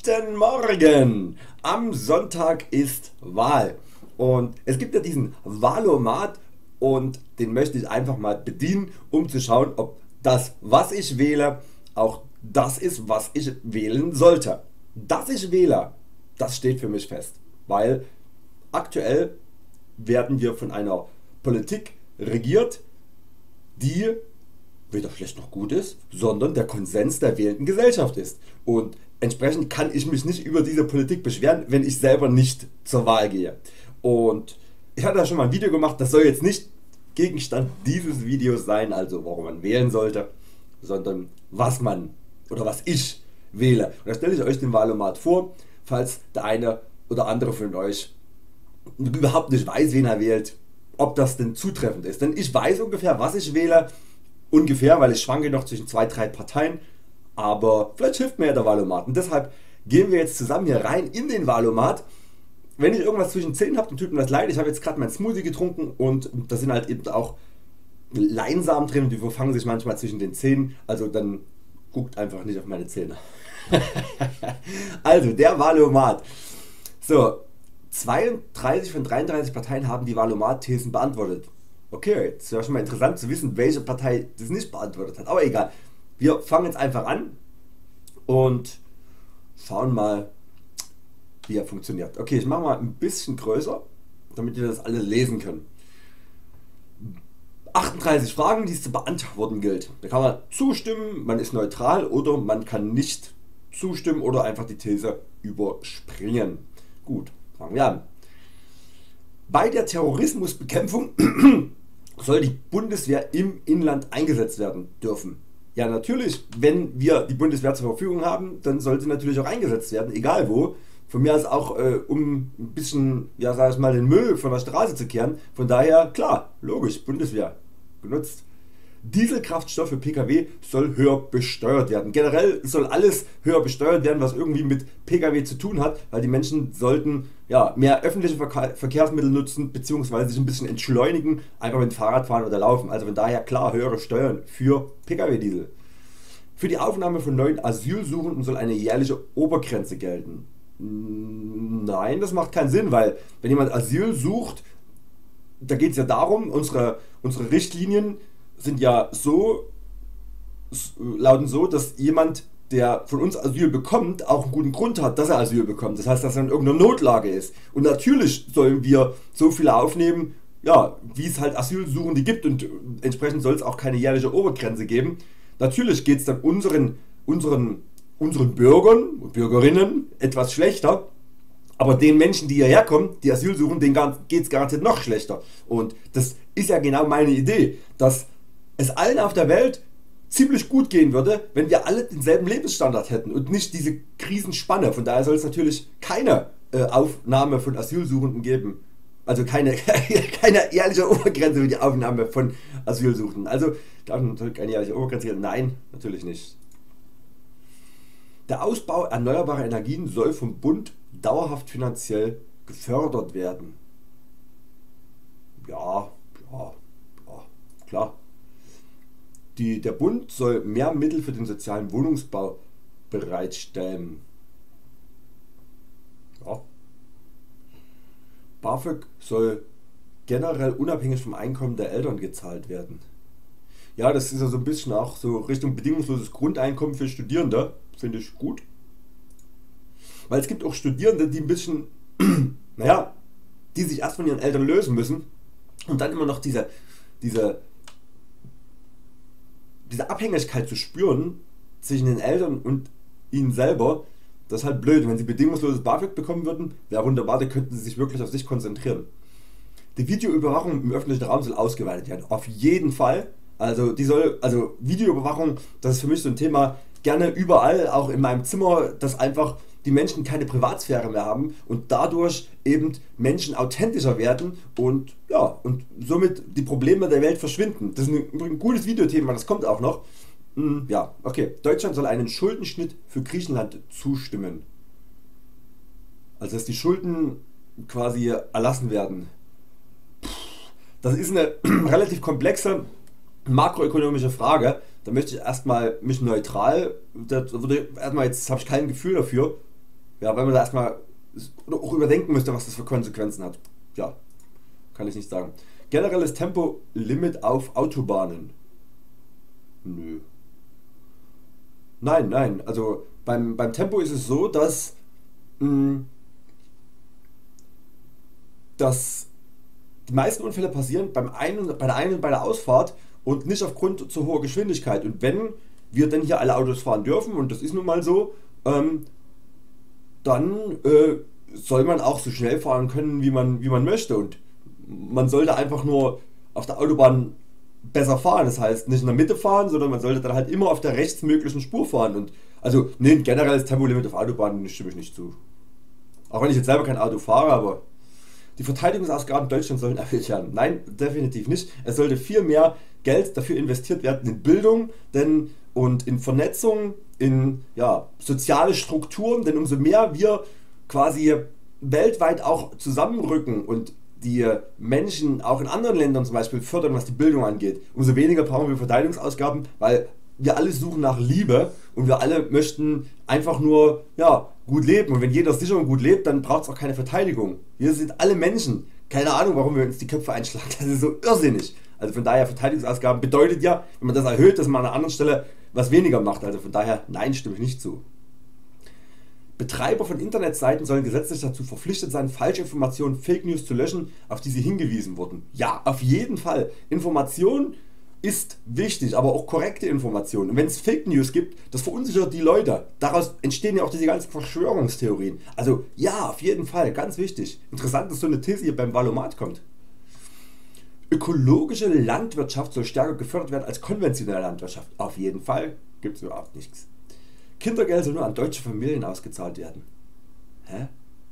Guten Morgen! Am Sonntag ist Wahl und es gibt ja diesen Wahlomat und den möchte ich einfach mal bedienen, um zu schauen, ob das, was ich wähle, auch das ist, was ich wählen sollte. Dass ich wähle, das steht für mich fest, weil aktuell werden wir von einer Politik regiert, die weder schlecht noch gut ist, sondern der Konsens der wählenden Gesellschaft ist. Und entsprechend kann ich mich nicht über diese Politik beschweren, wenn ich selber nicht zur Wahl gehe. Und ich hatte da schon mal ein Video gemacht, das soll jetzt nicht Gegenstand dieses Videos sein, also warum man wählen sollte, sondern was man oder was ich wähle. Und da stelle ich euch den Wahlomat vor, falls der eine oder andere von euch überhaupt nicht weiß, wen er wählt, ob das denn zutreffend ist. Denn ich weiß ungefähr, was ich wähle, ungefähr, weil ich schwanke noch zwischen 2-3 Parteien, aber vielleicht hilft mir ja der Wahlomat. Und deshalb gehen wir jetzt zusammen hier rein in den Wahlomat. Wenn ich irgendwas zwischen 10 habt, dann tut mir das leid, ich habe jetzt gerade mein Smoothie getrunken und da sind halt eben auch Leinsamen drin, die verfangen sich manchmal zwischen den Zähnen, also dann guckt einfach nicht auf meine Zähne. Also der Wahlomat. So, 32 von 33 Parteien haben die Wahlomat-Thesen beantwortet. Okay, jetzt wäre schon mal interessant zu wissen, welche Partei das nicht beantwortet hat, aber egal. Wir fangen jetzt einfach an und schauen mal, wie er funktioniert. Okay, ich mache mal ein bisschen größer, damit ihr das alle lesen könnt. 38 Fragen, die es zu beantworten gilt. Da kann man zustimmen, man ist neutral oder man kann nicht zustimmen oder einfach die These überspringen. Gut, fangen wir an. Bei der Terrorismusbekämpfung soll die Bundeswehr im Inland eingesetzt werden dürfen. Ja, natürlich, wenn wir die Bundeswehr zur Verfügung haben, dann soll sie natürlich auch eingesetzt werden, egal wo. Von mir aus auch um ein bisschen, ja, sag ich mal, den Müll von der Straße zu kehren. Von daher, klar, logisch, Bundeswehr benutzt. Dieselkraftstoff für Pkw soll höher besteuert werden. Generell soll alles höher besteuert werden, was irgendwie mit Pkw zu tun hat, weil die Menschen sollten ja, mehr öffentliche Verkehrsmittel nutzen bzw. sich ein bisschen entschleunigen, einfach mit Fahrrad fahren oder laufen. Also von daher klar höhere Steuern für Pkw-Diesel. Für die Aufnahme von neuen Asylsuchenden soll eine jährliche Obergrenze gelten. Nein, das macht keinen Sinn, weil wenn jemand Asyl sucht, da geht es ja darum, unsere Richtlinien sind ja so, lauten so, dass jemand, der von uns Asyl bekommt, auch einen guten Grund hat, dass er Asyl bekommt. Das heißt, dass er in irgendeiner Notlage ist. Und natürlich sollen wir so viele aufnehmen, ja, wie es halt Asylsuchende gibt, und entsprechend soll es auch keine jährliche Obergrenze geben. Natürlich geht es dann unseren Bürgern und Bürgerinnen etwas schlechter, aber den Menschen, die hierher kommen, die Asyl suchen, denen geht es garantiert noch schlechter. Und das ist ja genau meine Idee, dass es allen auf der Welt ziemlich gut gehen würde, wenn wir alle denselben Lebensstandard hätten und nicht diese Krisenspanne. Von daher soll es natürlich keine Aufnahme von Asylsuchenden geben. Also keine jährliche Obergrenze für die Aufnahme von Asylsuchenden. Also darf natürlich eine jährliche Obergrenze geben? Nein, natürlich nicht. Der Ausbau erneuerbarer Energien soll vom Bund dauerhaft finanziell gefördert werden. Ja, klar. Der Bund soll mehr Mittel für den sozialen Wohnungsbau bereitstellen. Ja. BAföG soll generell unabhängig vom Einkommen der Eltern gezahlt werden. Ja, das ist ja so ein bisschen auch so Richtung bedingungsloses Grundeinkommen für Studierende. Finde ich gut. Weil es gibt auch Studierende, die ein bisschen, naja, die sich erst von ihren Eltern lösen müssen und dann immer noch diese Abhängigkeit zu spüren zwischen den Eltern und ihnen selber. Das ist halt blöd. Wenn sie bedingungsloses BAföG bekommen würden, wäre wunderbar, da könnten sie sich wirklich auf sich konzentrieren. Die Videoüberwachung im öffentlichen Raum soll ausgeweitet werden. Auf jeden Fall. Also Videoüberwachung, das ist für mich so ein Thema, gerne überall, auch in meinem Zimmer, dass einfach die Menschen keine Privatsphäre mehr haben und dadurch eben Menschen authentischer werden und ja, und somit die Probleme der Welt verschwinden. Das ist ein gutes Videothema, das kommt auch noch. Ja, okay. Deutschland soll einen Schuldenschnitt für Griechenland zustimmen. Also dass die Schulden quasi erlassen werden. Das ist eine relativ komplexe makroökonomische Frage. Da möchte ich erstmal mich neutral, jetzt habe ich kein Gefühl dafür, Ja, weil man da erstmal auch überdenken müsste, was das für Konsequenzen hat. Ja, kann ich nicht sagen. Generelles Tempolimit auf Autobahnen. Nö. Nein, nein. Also beim Tempo ist es so, mh, dass die meisten Unfälle passieren bei der Ein- und bei der Ausfahrt und nicht aufgrund zu hoher Geschwindigkeit. Und wenn wir denn hier alle Autos fahren dürfen, und das ist nun mal so, dann soll man auch so schnell fahren können, wie man möchte. Und man sollte einfach nur auf der Autobahn besser fahren. Das heißt, nicht in der Mitte fahren, sondern man sollte dann halt immer auf der rechtsmöglichen Spur fahren. Und also, nee, ein generelles Tempolimit auf Autobahnen stimme ich nicht zu. Auch wenn ich jetzt selber kein Auto fahre, aber die Verteidigungsausgaben Deutschlands sollen erhöht werden. Nein, definitiv nicht. Es sollte viel mehr Geld dafür investiert werden in Bildung und in Vernetzung, in soziale Strukturen, denn umso mehr wir quasi weltweit auch zusammenrücken und die Menschen auch in anderen Ländern zum Beispiel fördern, was die Bildung angeht, umso weniger brauchen wir Verteidigungsausgaben, weil wir alle suchen nach Liebe und wir alle möchten einfach nur gut leben. Und wenn jeder sicher und gut lebt, dann braucht es auch keine Verteidigung. Wir sind alle Menschen. Keine Ahnung, warum wir uns die Köpfe einschlagen. Das ist so irrsinnig. Also von daher, Verteidigungsausgaben bedeutet ja, wenn man das erhöht, dass man an einer anderen Stelle was weniger macht. Also von daher, nein, stimme ich nicht zu. Betreiber von Internetseiten sollen gesetzlich dazu verpflichtet sein, Falschinformationen, Fake News zu löschen, auf die sie hingewiesen wurden. Ja, auf jeden Fall. Information ist wichtig, aber auch korrekte Informationen. Und wenn es Fake News gibt, das verunsichert die Leute. Daraus entstehen ja auch diese ganzen Verschwörungstheorien. Also ja, auf jeden Fall, ganz wichtig. Interessant, dass so eine These hier beim Valomat kommt. Ökologische Landwirtschaft soll stärker gefördert werden als konventionelle Landwirtschaft. Auf jeden Fall, gibt es überhaupt nichts. Kindergeld soll nur an deutsche Familien ausgezahlt werden. Hä?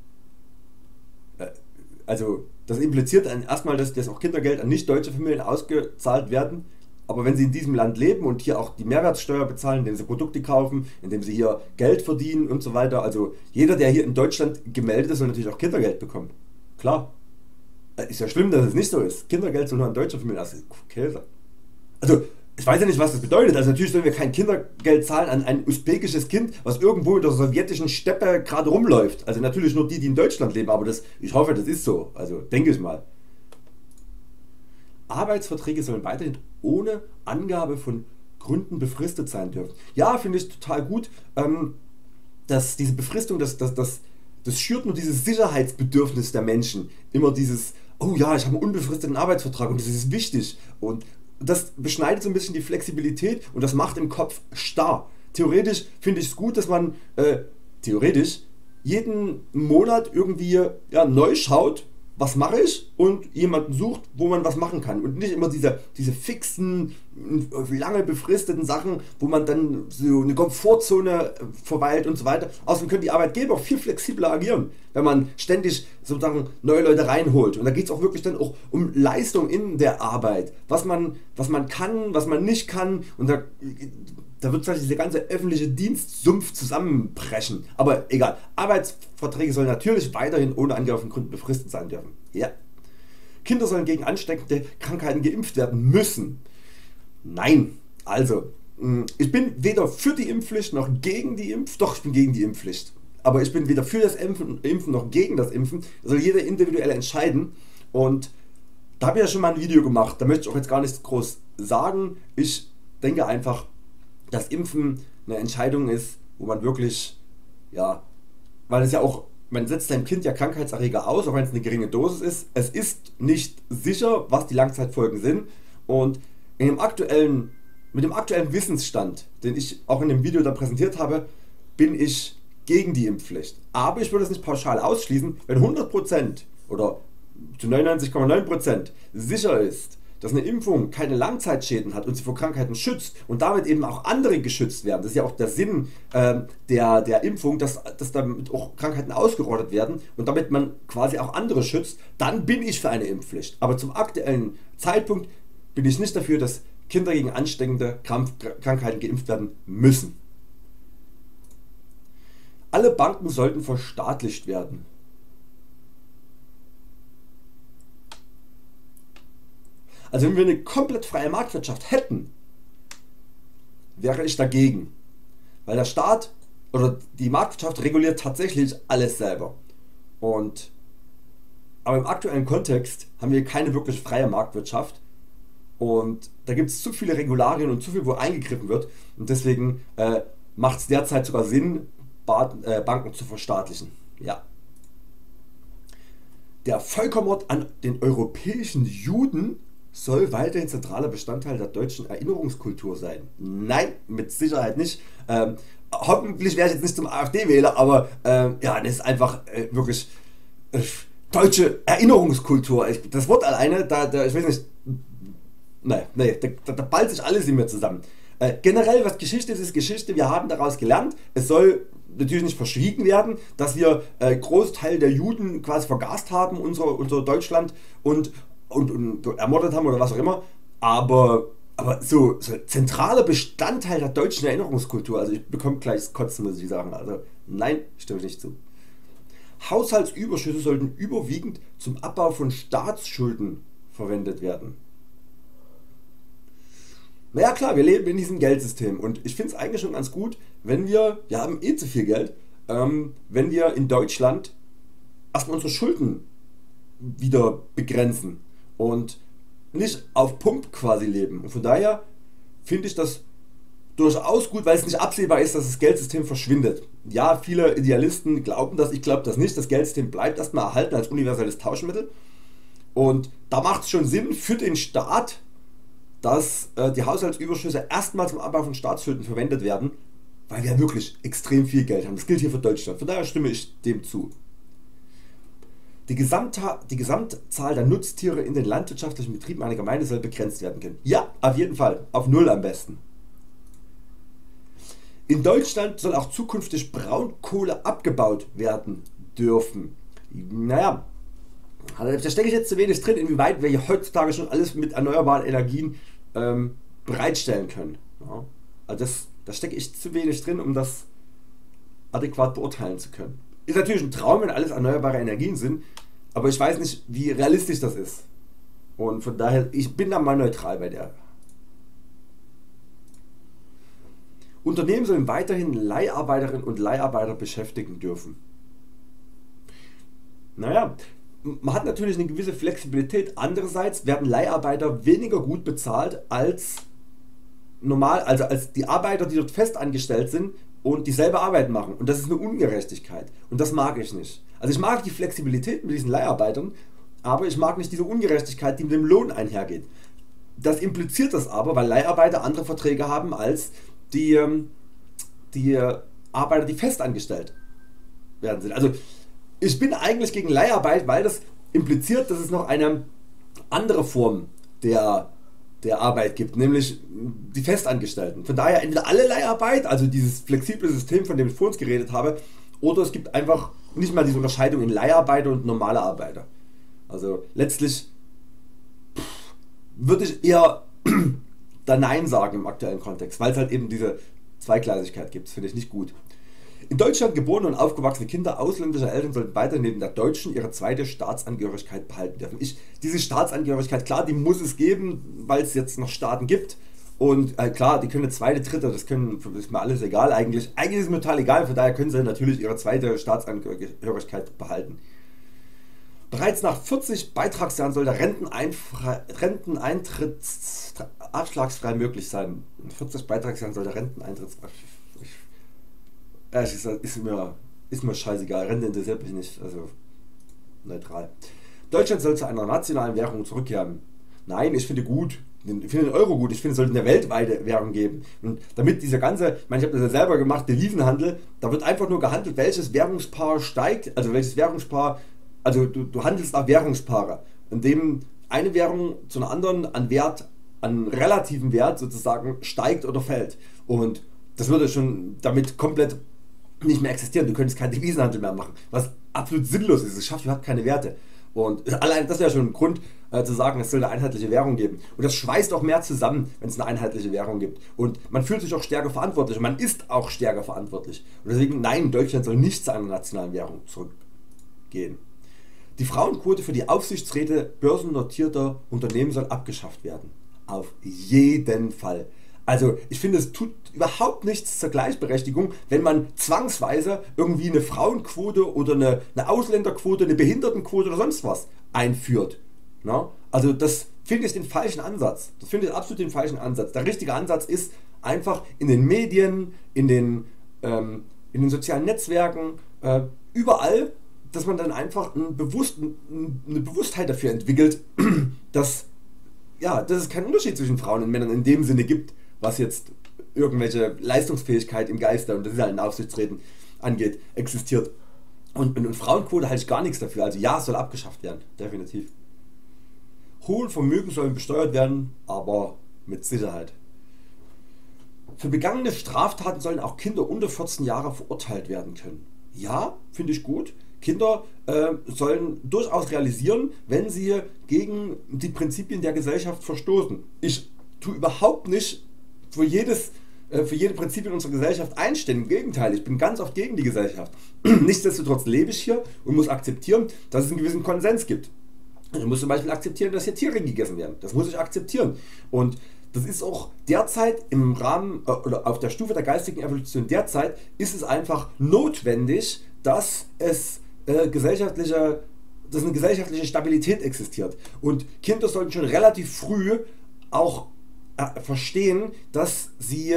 Also das impliziert erstmal, dass auch Kindergeld an nicht deutsche Familien ausgezahlt werden. Aber wenn sie in diesem Land leben und hier auch die Mehrwertsteuer bezahlen, indem sie Produkte kaufen, indem sie hier Geld verdienen und so weiter, also jeder, der hier in Deutschland gemeldet ist, soll natürlich auch Kindergeld bekommen. Klar. Ist ja schlimm, dass es nicht so ist. Kindergeld soll nur an deutsche Familien ausgezahlt werden. Käse. Also ich weiß ja nicht, was das bedeutet. Also natürlich sollen wir kein Kindergeld zahlen an ein usbekisches Kind, was irgendwo in der sowjetischen Steppe gerade rumläuft. Also natürlich nur die in Deutschland leben, aber ich hoffe, das ist so. Also denke ich mal. Arbeitsverträge sollen weiterhin ohne Angabe von Gründen befristet sein dürfen. Ja, finde ich total gut, dass diese Befristung, das schürt nur dieses Sicherheitsbedürfnis der Menschen. Immer dieses, oh ja, ich habe einen unbefristeten Arbeitsvertrag und das ist wichtig. Und das beschneidet so ein bisschen die Flexibilität und das macht im Kopf starr. Theoretisch finde ich es gut, dass man jeden Monat irgendwie neu schaut, was mache ich, und jemanden sucht, wo man was machen kann. Und nicht immer diese fixen, lange befristeten Sachen, wo man dann so eine Komfortzone verweilt und so weiter. Außerdem können die Arbeitgeber auch viel flexibler agieren, wenn man ständig sozusagen neue Leute reinholt. Und da geht es auch wirklich dann auch um Leistung in der Arbeit. Was man kann, was man nicht kann. Und da wird dieser ganze öffentliche Dienstsumpf zusammenbrechen. Aber egal, Arbeitsverträge sollen natürlich weiterhin ohne Angabe von Gründen befristet sein dürfen. Ja. Kinder sollen gegen ansteckende Krankheiten geimpft werden müssen. Nein, also ich bin weder für die Impfpflicht noch gegen die Impfpflicht. Doch, ich bin gegen die Impfpflicht. Aber ich bin weder für das Impfen noch gegen das Impfen. Das soll jeder individuell entscheiden. Und da habe ich ja schon mal ein Video gemacht. Da möchte ich auch jetzt gar nichts groß sagen. Ich denke einfach, dass Impfen eine Entscheidung ist, wo man wirklich, weil es ja auch, man setzt seinem Kind ja Krankheitserreger aus, auch wenn es eine geringe Dosis ist. Es ist nicht sicher, was die Langzeitfolgen sind. Und mit dem aktuellen Wissensstand, den ich auch in dem Video da präsentiert habe, bin ich gegen die Impfpflicht. Aber ich würde es nicht pauschal ausschließen, wenn 100% oder zu 99,9% sicher ist, dass eine Impfung keine Langzeitschäden hat und sie vor Krankheiten schützt und damit eben auch andere geschützt werden. Das ist ja auch der Sinn der Impfung, dass damit auch Krankheiten ausgerottet werden und damit man quasi auch andere schützt. Dann bin ich für eine Impfpflicht. Aber zum aktuellen Zeitpunkt bin ich nicht dafür, dass Kinder gegen ansteckende Krankheiten geimpft werden müssen. Alle Banken sollten verstaatlicht werden. Also wenn wir eine komplett freie Marktwirtschaft hätten, wäre ich dagegen. Weil der Staat oder die Marktwirtschaft reguliert tatsächlich alles selber. Aber im aktuellen Kontext haben wir keine wirklich freie Marktwirtschaft und da gibt es zu viele Regularien und zu viel, wo eingegriffen wird und deswegen macht es derzeit sogar Sinn, Banken zu verstaatlichen. Ja. Der Völkermord an den europäischen Juden soll weiterhin zentraler Bestandteil der deutschen Erinnerungskultur sein. Nein, mit Sicherheit nicht. Hoffentlich werde ich jetzt nicht zum AfD-Wähler, aber ja, das ist einfach wirklich deutsche Erinnerungskultur. Das Wort alleine, ich weiß nicht, da ballt sich alles in mir zusammen. Generell, was Geschichte ist, ist Geschichte. Wir haben daraus gelernt. Es soll natürlich nicht verschwiegen werden, dass wir Großteil der Juden quasi vergast haben, unser Deutschland und ermordet haben oder was auch immer. Aber so zentraler Bestandteil der deutschen Erinnerungskultur, also ich bekomme gleich das Kotzen, muss ich sagen. Also nein, stimme ich nicht zu. Haushaltsüberschüsse sollten überwiegend zum Abbau von Staatsschulden verwendet werden. Naja klar, wir leben in diesem Geldsystem und ich finde es eigentlich schon ganz gut, wenn wir haben zu viel Geld, wenn wir in Deutschland erstmal unsere Schulden wieder begrenzen und nicht auf Pump quasi leben. Und von daher finde ich das durchaus gut, weil es nicht absehbar ist, dass das Geldsystem verschwindet. Ja, viele Idealisten glauben das, ich glaube das nicht. Das Geldsystem bleibt erstmal erhalten als universelles Tauschmittel. Und da macht es schon Sinn für den Staat, dass die Haushaltsüberschüsse erstmal zum Abbau von Staatsschulden verwendet werden, weil wir wirklich extrem viel Geld haben. Das gilt hier für Deutschland. Von daher stimme ich dem zu. Die Gesamtzahl der Nutztiere in den landwirtschaftlichen Betrieben einer Gemeinde soll begrenzt werden können. Ja, auf jeden Fall. Auf 0 am besten. In Deutschland soll auch zukünftig Braunkohle abgebaut werden dürfen. Naja, da stecke ich jetzt zu wenig drin, inwieweit wir hier heutzutage schon alles mit erneuerbaren Energien bereitstellen können. Ja, also da stecke ich zu wenig drin, um das adäquat beurteilen zu können. Ist natürlich ein Traum, wenn alles erneuerbare Energien sind, aber ich weiß nicht, wie realistisch das ist. Und von daher, ich bin da mal neutral bei der. Unternehmen sollen weiterhin Leiharbeiterinnen und Leiharbeiter beschäftigen dürfen. Naja, man hat natürlich eine gewisse Flexibilität. Andererseits werden Leiharbeiter weniger gut bezahlt als normal, also als die Arbeiter, die dort fest angestellt sind und dieselbe Arbeit machen. Und das ist eine Ungerechtigkeit. Und das mag ich nicht. Also ich mag die Flexibilität mit diesen Leiharbeitern, aber ich mag nicht diese Ungerechtigkeit, die mit dem Lohn einhergeht. Das impliziert das aber, weil Leiharbeiter andere Verträge haben als die Arbeiter, die fest angestellt werden sind. Also ich bin eigentlich gegen Leiharbeit, weil das impliziert, dass es noch eine andere Form der Arbeit gibt, nämlich die Festangestellten. Von daher entweder alle Leiharbeit, also dieses flexible System, von dem ich vorhin geredet habe, oder es gibt einfach nicht mal diese Unterscheidung in Leiharbeiter und normale Arbeiter. Also letztlich würde ich eher da Nein sagen im aktuellen Kontext, weil es halt eben diese Zweigleisigkeit gibt. Das finde ich nicht gut. In Deutschland geborene und aufgewachsene Kinder ausländischer Eltern sollten weiter neben der deutschen ihre zweite Staatsangehörigkeit behalten dürfen. Diese Staatsangehörigkeit, klar, die muss es geben, weil es jetzt noch Staaten gibt. Und klar, die können eine zweite, dritte, das ist mir alles egal eigentlich. Eigentlich ist es mir total egal, von daher können sie natürlich ihre zweite Staatsangehörigkeit behalten. Bereits nach 40 Beitragsjahren soll der Renteneintritt abschlagsfrei möglich sein. Nach 40 Beitragsjahren soll der Renteneintritt... Ist mir scheißegal, Rente interessiert mich nicht, also neutral. Deutschland soll zu einer nationalen Währung zurückkehren. Nein, ich finde den Euro gut, ich finde es sollte eine weltweite Währung geben. Und damit dieser ganze, ich habe das ja selber gemacht, Devisenhandel, da wird einfach nur gehandelt, welches Währungspaar steigt, also welches Währungspaar, also du handelst nach Währungspaare, in dem eine Währung zu einer anderen an Wert, an relativen Wert sozusagen steigt oder fällt. Und das würde schon damit komplett nicht mehr existieren. Du könntest keinen Devisenhandel mehr machen, was absolut sinnlos ist. Es schafft überhaupt keine Werte. Und allein das wäre schon ein Grund zu sagen, es soll eine einheitliche Währung geben. Und das schweißt auch mehr zusammen, wenn es eine einheitliche Währung gibt. Und man fühlt sich auch stärker verantwortlich und man ist auch stärker verantwortlich. Und deswegen, nein, Deutschland soll nicht zu einer nationalen Währung zurückgehen. Die Frauenquote für die Aufsichtsräte börsennotierter Unternehmen soll abgeschafft werden. Auf jeden Fall. Also ich finde, es tut überhaupt nichts zur Gleichberechtigung, wenn man zwangsweise irgendwie eine Frauenquote oder eine Ausländerquote, eine Behindertenquote oder sonst was einführt. Na? Also das finde ich den falschen Ansatz. Das finde ich absolut den falschen Ansatz. Der richtige Ansatz ist einfach in den Medien, in den sozialen Netzwerken, überall, dass man dann einfach eine Bewusstheit dafür entwickelt, dass, ja, dass es keinen Unterschied zwischen Frauen und Männern in dem Sinne gibt, was jetzt irgendwelche Leistungsfähigkeit im Geiste und das ist halt in Aufsichtsräten angeht, existiert. Und Frauenquote halte ich gar nichts dafür. Also ja, es soll abgeschafft werden, definitiv. Hohe Vermögen sollen besteuert werden, aber mit Sicherheit. Für begangene Straftaten sollen auch Kinder unter 14 Jahre verurteilt werden können. Ja, finde ich gut. Kinder sollen durchaus realisieren, wenn sie gegen die Prinzipien der Gesellschaft verstoßen. Ich tue überhaupt nicht für jede Prinzipien unserer Gesellschaft einstehen. Im Gegenteil, ich bin ganz oft gegen die Gesellschaft. Nichtsdestotrotz lebe ich hier und muss akzeptieren, dass es einen gewissen Konsens gibt. Ich muss zum Beispiel akzeptieren, dass hier Tiere gegessen werden. Das muss ich akzeptieren. Und das ist auch derzeit im Rahmen oder auf der Stufe der geistigen Evolution derzeit ist es einfach notwendig, dass eine gesellschaftliche Stabilität existiert. Und Kinder sollten schon relativ früh auch verstehen, dass sie,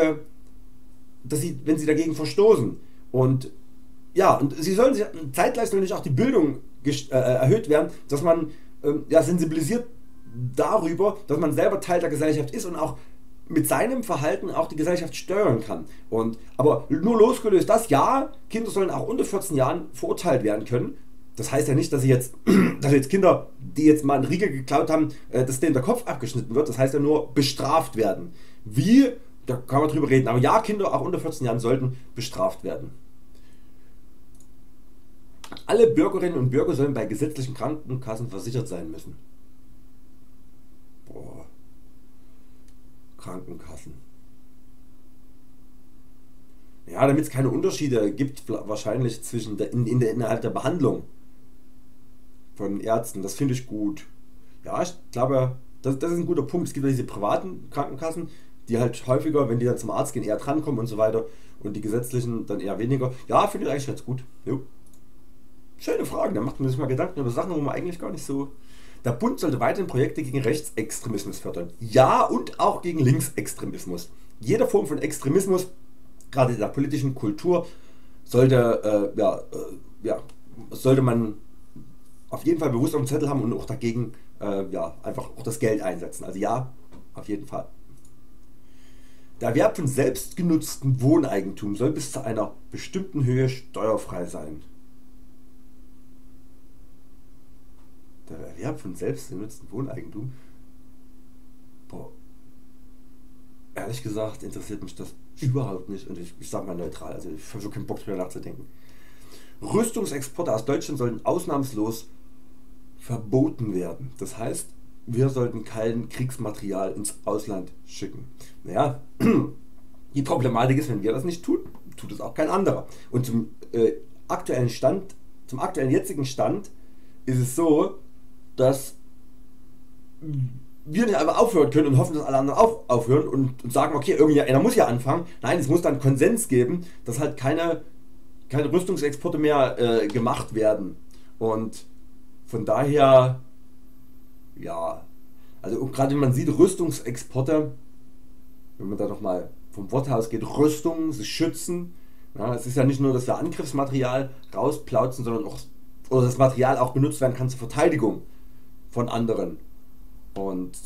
wenn sie dagegen verstoßen und ja, und sie sollen sich zeitgleich soll nicht auch die Bildung erhöht werden, dass man sensibilisiert darüber, dass man selber Teil der Gesellschaft ist und auch mit seinem Verhalten auch die Gesellschaft steuern kann. Aber nur losgelöst das, ja, Kinder sollen auch unter 14 Jahren verurteilt werden können. Das heißt ja nicht, dass jetzt Kinder, die jetzt mal einen Riegel geklaut haben, dass denen der Kopf abgeschnitten wird. Das heißt ja nur bestraft werden. Wie, da kann man drüber reden. Aber ja, Kinder auch unter 14 Jahren sollten bestraft werden. Alle Bürgerinnen und Bürger sollen bei gesetzlichen Krankenkassen versichert sein müssen. Boah. Krankenkassen. Ja, damit es keine Unterschiede gibt, wahrscheinlich innerhalb der Behandlung von Ärzten. Das finde ich gut. Ja, ich glaube, das ist ein guter Punkt. Es gibt ja diese privaten Krankenkassen, die halt häufiger, wenn die dann zum Arzt gehen, eher drankommen und so weiter. Und die gesetzlichen dann eher weniger. Ja, finde ich eigentlich ganz gut. Jo. Schöne Fragen, da macht man sich mal Gedanken über Sachen, wo man eigentlich gar nicht so... Der Bund sollte weiterhin Projekte gegen Rechtsextremismus fördern. Ja, und auch gegen Linksextremismus. Jede Form von Extremismus, gerade in der politischen Kultur, sollte man auf jeden Fall bewusst auf dem Zettel haben und auch dagegen einfach auch das Geld einsetzen. Also ja, auf jeden Fall. Der Erwerb von selbstgenutztem Wohneigentum soll bis zu einer bestimmten Höhe steuerfrei sein. Der Erwerb von selbstgenutztem Wohneigentum? Boah. Ehrlich gesagt interessiert mich das überhaupt nicht und ich sage mal neutral, also ich habe schon keinen Bock drüber nachzudenken. Rüstungsexporte aus Deutschland sollten ausnahmslos verboten werden. Das heißt, wir sollten kein Kriegsmaterial ins Ausland schicken. Naja, die Problematik ist, wenn wir das nicht tun, tut es auch kein anderer. Und zum aktuellen jetzigen Stand ist es so, dass wir nicht einfach aufhören können und hoffen, dass alle anderen auch aufhören und sagen, okay, irgendjemand muss ja anfangen. Nein, es muss dann Konsens geben, dass halt keine Rüstungsexporte mehr gemacht werden. Und von daher, ja, also gerade wenn man sieht, Rüstungsexporte, wenn man da nochmal vom Wort aus geht, Rüstung, sich schützen. Ja, es ist ja nicht nur, dass wir Angriffsmaterial rausplauzen, sondern auch, oder das Material auch benutzt werden kann zur Verteidigung von anderen. Und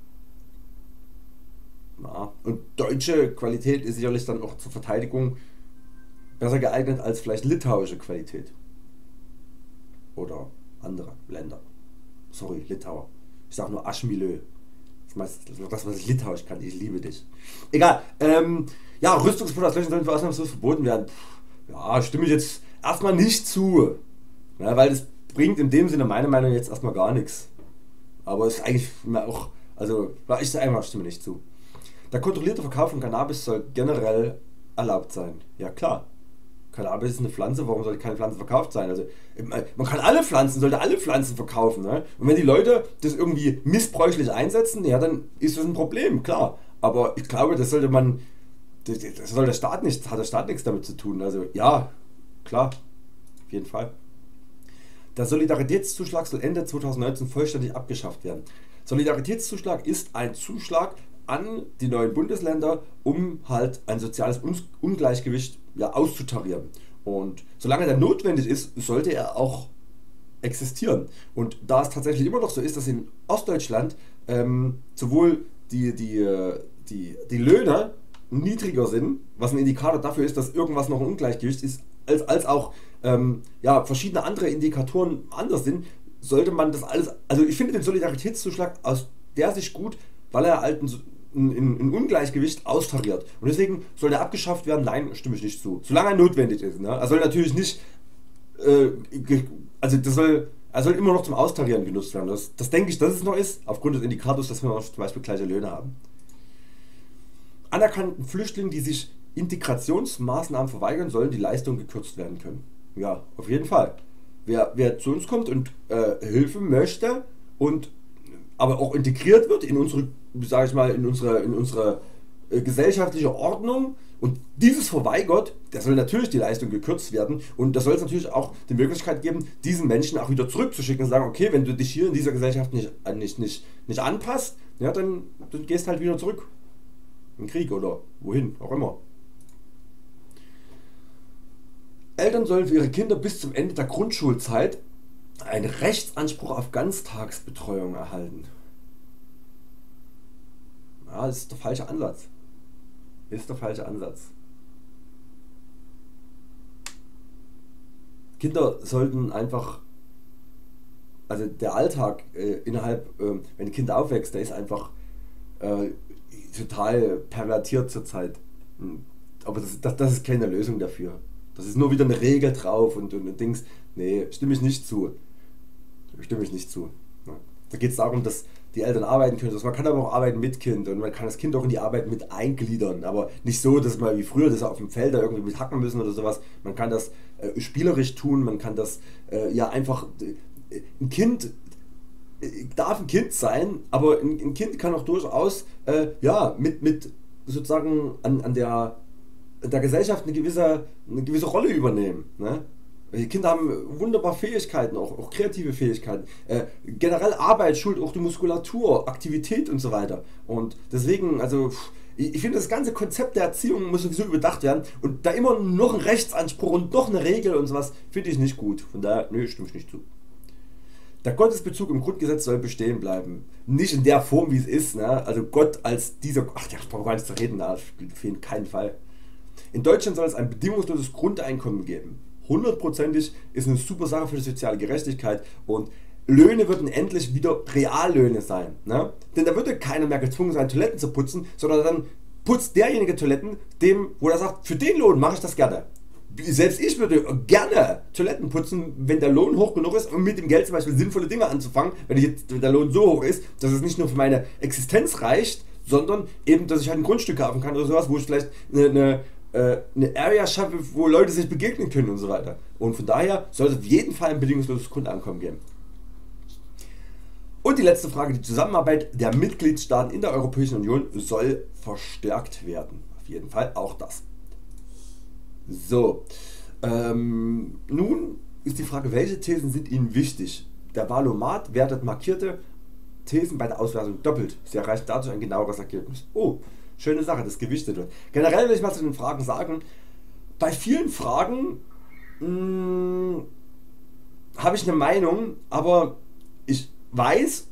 deutsche Qualität ist sicherlich dann auch zur Verteidigung besser geeignet als vielleicht litauische Qualität. Oder andere Länder. Sorry, Litauer. Ich sag nur Aschmilö. Das ist das, was ich litauisch kann. Ich liebe dich. Egal. Rüstungsexporte aus Deutschland sollen für ausnahmslos verboten werden. Ja, stimme ich jetzt erstmal nicht zu. Ja, weil das bringt in dem Sinne meiner Meinung nach jetzt erstmal gar nichts. Aber es ist eigentlich auch, also ich sage einfach, stimme nicht zu. Der kontrollierte Verkauf von Cannabis soll generell erlaubt sein. Ja klar. Cannabis ist eine Pflanze, warum sollte keine Pflanze verkauft sein? Also man kann sollte alle Pflanzen verkaufen. Ne? Und wenn die Leute das irgendwie missbräuchlich einsetzen, ja dann ist das ein Problem, klar. aber ich glaube, das sollte man, das soll der Staat nicht, hat der Staat nichts damit zu tun. Also ja, klar, auf jeden Fall. Der Solidaritätszuschlag soll Ende 2019 vollständig abgeschafft werden. Solidaritätszuschlag ist ein Zuschlag an die neuen Bundesländer, um halt ein soziales Ungleichgewicht ja, auszutarieren. Und solange der notwendig ist, sollte er auch existieren. Und da es tatsächlich immer noch so ist, dass in Ostdeutschland sowohl die Löhne niedriger sind, was ein Indikator dafür ist, dass irgendwas noch ein Ungleichgewicht ist, als auch ja, verschiedene andere Indikatoren anders sind, sollte man das alles, also ich finde den Solidaritätszuschlag aus der Sicht gut, weil er halt ein Ungleichgewicht austariert. Und deswegen soll der abgeschafft werden? Nein, stimme ich nicht zu. Solange er notwendig ist. Ne? Er soll natürlich nicht, also er soll immer noch zum Austarieren genutzt werden. Das denke ich, dass es noch ist, aufgrund des Indikators, dass wir noch zum Beispiel gleiche Löhne haben. Anerkannten Flüchtlingen, die sich Integrationsmaßnahmen verweigern, sollen die Leistungen gekürzt werden können. Ja, auf jeden Fall. Wer zu uns kommt und Hilfe möchte und aber auch integriert wird in unsere, sage ich mal, in unsere gesellschaftliche Ordnung und dieses verweigert, der soll natürlich die Leistung gekürzt werden und da soll es natürlich auch die Möglichkeit geben, diesen Menschen auch wieder zurückzuschicken und sagen, okay, wenn du dich hier in dieser Gesellschaft nicht anpasst, ja, dann gehst halt wieder zurück. In den Krieg oder wohin, auch immer. Eltern sollen für ihre Kinder bis zum Ende der Grundschulzeit einen Rechtsanspruch auf Ganztagsbetreuung erhalten. Ja, das ist der falsche Ansatz. Ist der falsche Ansatz. Kinder sollten einfach, also der Alltag wenn ein Kind aufwächst, der ist einfach total pervertiert zurzeit. Aber das ist keine Lösung dafür. Das ist nur wieder eine Regel drauf und Dings. Nee, stimme ich nicht zu. Ja. Da geht es darum, dass die Eltern arbeiten können. Man kann aber auch arbeiten mit Kind und man kann das Kind auch in die Arbeit mit eingliedern. Aber nicht so, dass man wie früher das auf dem Feld da irgendwie mit hacken müssen oder sowas. Man kann das spielerisch tun, man kann das ja einfach. Ein Kind darf ein Kind sein, aber ein Kind kann auch durchaus ja, mit sozusagen an der Gesellschaft eine gewisse Rolle übernehmen. Ne? Die Kinder haben wunderbar Fähigkeiten, auch kreative Fähigkeiten. Generell Arbeit schult auch die Muskulatur, Aktivität und so weiter. Und deswegen, also ich finde, das ganze Konzept der Erziehung muss sowieso überdacht werden. Und da immer noch ein Rechtsanspruch und noch eine Regel und sowas, finde ich nicht gut. Von daher, nö, stimme ich nicht zu. Der Gottesbezug im Grundgesetz soll bestehen bleiben. Nicht in der Form, wie es ist. Ne? Also Gott als dieser, ach, der braucht gar nicht zu reden, auf keinen Fall. In Deutschland soll es ein bedingungsloses Grundeinkommen geben. 100%ig ist eine super Sache für die soziale Gerechtigkeit und Löhne würden endlich wieder Reallöhne sein. Ne? Denn da würde keiner mehr gezwungen sein, Toiletten zu putzen, sondern dann putzt derjenige Toiletten, wo er sagt, für den Lohn mache ich das gerne. Selbst ich würde gerne Toiletten putzen, wenn der Lohn hoch genug ist, um mit dem Geld zum Beispiel sinnvolle Dinge anzufangen, wenn der Lohn so hoch ist, dass es nicht nur für meine Existenz reicht, sondern eben, dass ich halt ein Grundstück kaufen kann oder sowas, wo ich vielleicht eine Area schaffe, wo Leute sich begegnen können und so weiter. Und von daher soll es auf jeden Fall ein bedingungsloses Grundeinkommen geben. Und die letzte Frage, die Zusammenarbeit der Mitgliedstaaten in der Europäischen Union soll verstärkt werden. Auf jeden Fall auch das. So, nun ist die Frage, welche Thesen sind Ihnen wichtig? Der Valomat wertet markierte Thesen bei der Auswertung doppelt. Sie erreichen dadurch ein genaueres Ergebnis. Oh, schöne Sache, das gewichtet wird. Generell will ich mal zu den Fragen sagen, bei vielen Fragen habe ich eine Meinung, aber ich weiß,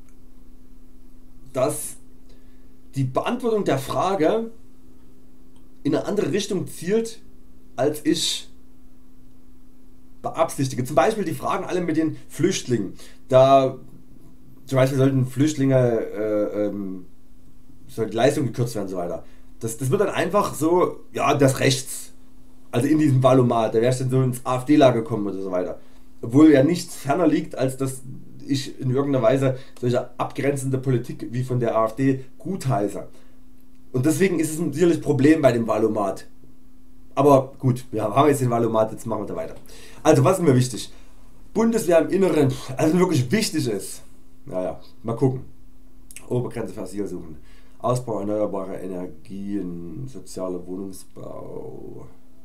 dass die Beantwortung der Frage in eine andere Richtung zielt, als ich beabsichtige. Zum Beispiel die Fragen alle mit den Flüchtlingen. Da zum Beispiel sollten Flüchtlinge soll die Leistung gekürzt werden und so weiter. Das wird dann einfach so, ja, das rechts, also in diesem Valomat, da wäre ich dann so ins AfD-Lager gekommen oder so weiter. Obwohl ja nichts ferner liegt, als dass ich in irgendeiner Weise solche abgrenzende Politik wie von der AfD gutheiße. Und deswegen ist es ein sicherlich Problem bei dem Valomat. Aber gut, wir haben jetzt den Valomat, jetzt machen wir da weiter. Also was ist mir wichtig? Bundeswehr im Inneren, also wirklich wichtig ist. Naja, mal gucken. Obergrenze für Asyl suchen. Ausbau erneuerbarer Energien, sozialer Wohnungsbau.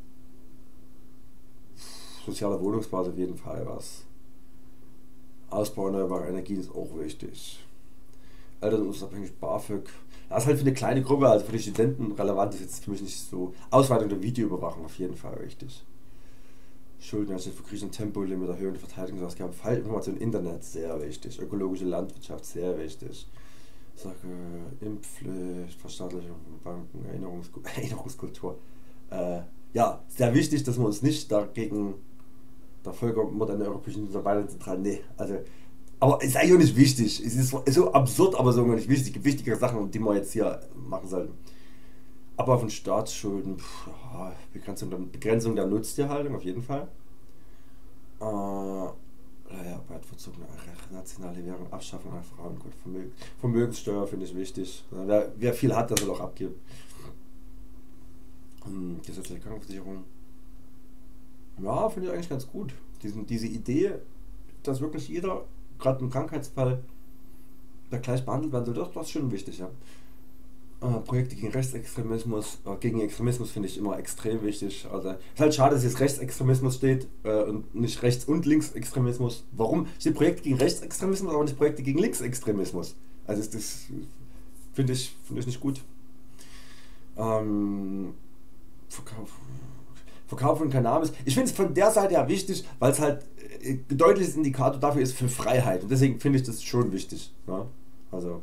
Sozialer Wohnungsbau ist auf jeden Fall was. Ausbau erneuerbarer Energien ist auch wichtig. Elternunabhängig BAföG. Das ist halt für eine kleine Gruppe, also für die Studenten relevant, ist jetzt für mich nicht so. Ausweitung der Videoüberwachung auf jeden Fall wichtig. Schuldenanstalt für Griechenland, Tempolimit, Erhöhung der Verteidigungsausgaben, Fallinformation, Internet, sehr wichtig. Ökologische Landwirtschaft, sehr wichtig. Sage, Impfpflicht, Verstaatlichung von Banken, Erinnerungskultur. Ja, sehr wichtig, dass wir uns nicht dagegen der Völkermord an der Europäischen Union weiter zentral. Nee, also. Aber es ist eigentlich auch nicht wichtig. Es ist so absurd, aber so nicht wichtig. Es gibt wichtigere Sachen, die wir jetzt hier machen sollten. Abbau von Staatsschulden, ja, Begrenzung der Nutztierhaltung auf jeden Fall. Bevorzugung nationale Währung, Abschaffung von Frauengut, Vermögenssteuer finde ich wichtig. Wer viel hat, der soll auch abgeben. Gesetzliche Krankenversicherung. Ja, finde ich eigentlich ganz gut. Diese Idee, dass wirklich jeder, gerade im Krankheitsfall, da gleich behandelt werden soll, das ist schon wichtig. Ja. Projekte gegen Rechtsextremismus, gegen Extremismus finde ich immer extrem wichtig. Also es ist halt schade, dass jetzt Rechtsextremismus steht und nicht Rechts- und Linksextremismus. Warum steht Projekte gegen Rechtsextremismus, aber nicht Projekte gegen Linksextremismus? Also das finde ich nicht gut. Verkauf von Cannabis. Ich finde es von der Seite ja wichtig, weil es halt ein deutliches Indikator dafür ist für Freiheit. Und deswegen finde ich das schon wichtig. Ja? Also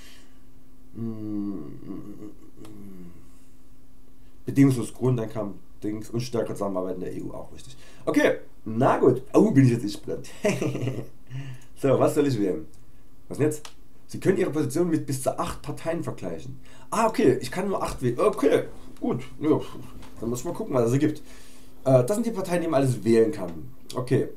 bedingungsloses Grundeinkommen, Dings und stärkere Zusammenarbeit in der EU auch wichtig. Okay, na gut. Oh, bin ich jetzt nicht blind. So, was soll ich wählen? Was denn jetzt? Sie können Ihre Position mit bis zu 8 Parteien vergleichen. Ah, okay, ich kann nur 8 wählen. Okay, gut. Ja, dann muss ich mal gucken, was es so gibt. Das sind die Parteien, die man alles wählen kann. Okay.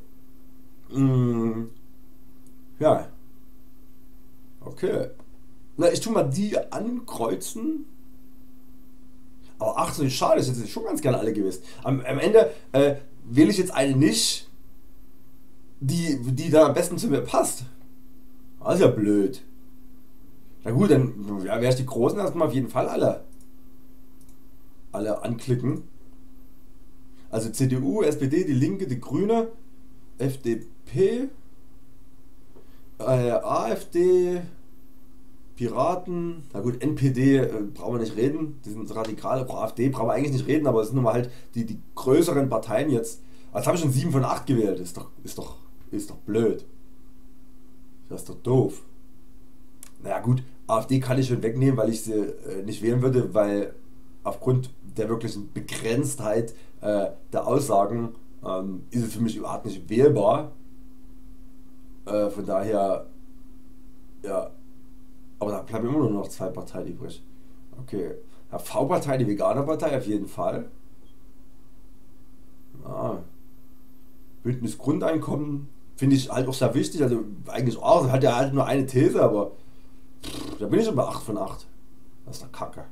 Ja. Okay. Na, ich tue mal die ankreuzen. Aber ach so, schade, ich hätte schon ganz gerne alle gewusst. Am Ende wähle ich jetzt eine nicht, die da am besten zu mir passt. Das ist ja blöd. Na gut, dann ja, werde ich die Großen erstmal auf jeden Fall alle anklicken. Also CDU, SPD, die Linke, die Grüne, FDP, AfD, Piraten, na gut, NPD brauchen wir nicht reden, die sind radikal, AfD brauchen wir eigentlich nicht reden, aber es sind nun mal halt die größeren Parteien jetzt. Jetzt habe ich schon 7 von 8 gewählt, ist doch blöd. Das ist doch doof. Naja gut, AfD kann ich schon wegnehmen, weil ich sie nicht wählen würde, weil aufgrund der wirklichen Begrenztheit der Aussagen ist es für mich überhaupt nicht wählbar. Von daher, ja, aber da bleiben immer nur noch 2 Parteien übrig. Okay, ja, V-Partei, die Veganer-Partei auf jeden Fall. Ja. Bündnis Grundeinkommen finde ich halt auch sehr wichtig, also eigentlich auch, hat ja halt nur eine These, aber da bin ich schon bei 8 von 8. Das ist doch Kacke.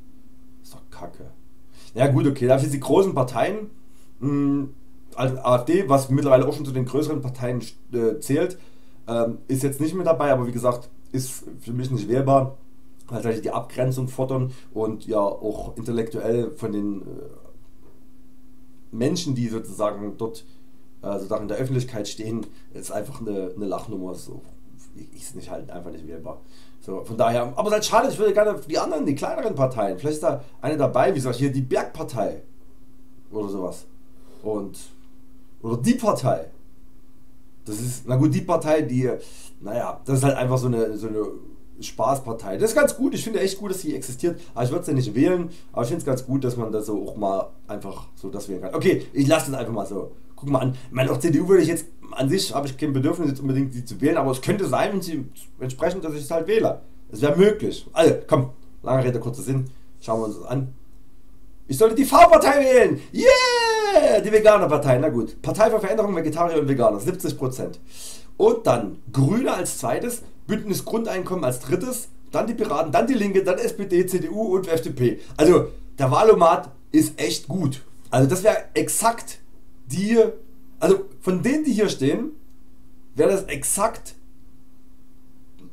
Ja gut, okay, dafür sind die großen Parteien, also AfD, was mittlerweile auch schon zu den größeren Parteien zählt, ist jetzt nicht mehr dabei, aber wie gesagt, ist für mich nicht wählbar, weil sie die Abgrenzung fordern und ja auch intellektuell von den Menschen, die sozusagen dort sozusagen in der Öffentlichkeit stehen, ist einfach eine Lachnummer. So, ist nicht halt einfach nicht wählbar. So, von daher, aber es ist halt schade, ich würde gerne die anderen, die kleineren Parteien, vielleicht ist da eine dabei, wie gesagt, hier die Bergpartei oder sowas. Oder die Partei. Das ist, na gut, die Partei, die, naja, das ist halt einfach so eine Spaßpartei. Das ist ganz gut, ich finde echt gut, dass sie existiert, aber ich würde sie nicht wählen, aber ich finde es ganz gut, dass man das so auch mal einfach so das wählen kann. Okay, ich lasse das einfach mal so. Guck mal an, ich meine, auch CDU würde ich jetzt, an sich habe ich kein Bedürfnis jetzt unbedingt die zu wählen, aber es könnte sein, wenn sie entsprechend, dass ich es halt wähle. Es wäre möglich. Also, komm, lange Rede, kurzer Sinn, schauen wir uns das an. Ich sollte die V-Partei wählen! Yeah! Die Veganer-Partei, na gut. Partei für Veränderung, Vegetarier und Veganer, 70%. Und dann Grüne als zweites, Bündnis Grundeinkommen als drittes, dann die Piraten, dann die Linke, dann SPD, CDU und FDP. Also, der Wahlomat ist echt gut. Also, das wäre exakt die, also von denen, die hier stehen, wäre das exakt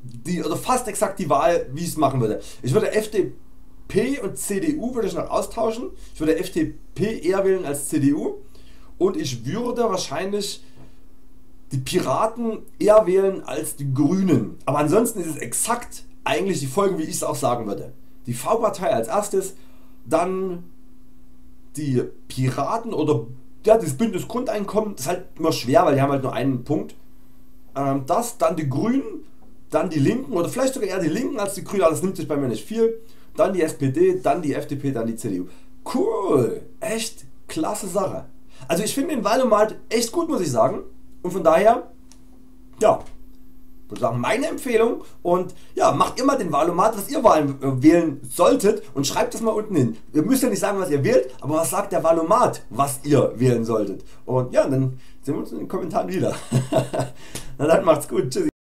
oder fast exakt die Wahl, wie ich es machen würde. Ich würde FDP und CDU würde ich noch austauschen. Ich würde FDP eher wählen als CDU und ich würde wahrscheinlich die Piraten eher wählen als die Grünen. Aber ansonsten ist es exakt eigentlich die Folge, wie ich es auch sagen würde. Die V-Partei als erstes, dann die Piraten oder ja, das Bündnis Grundeinkommen, das ist halt immer schwer, weil die haben halt nur einen Punkt. Das, dann die Grünen, dann die Linken oder vielleicht sogar eher die Linken als die Grünen, aber das nimmt sich bei mir nicht viel. Dann die SPD, dann die FDP, dann die CDU. Cool, echt klasse Sache. Also ich finde den Wahlomat echt gut, muss ich sagen. Und von daher, ja, würde sagen, meine Empfehlung. Und ja, macht immer den Wahlomat, was ihr wählen solltet und schreibt das mal unten hin. Ihr müsst ja nicht sagen, was ihr wählt, aber was sagt der Wahlomat, was ihr wählen solltet. Und ja, dann sehen wir uns in den Kommentaren wieder. Na dann macht's gut, tschüssi.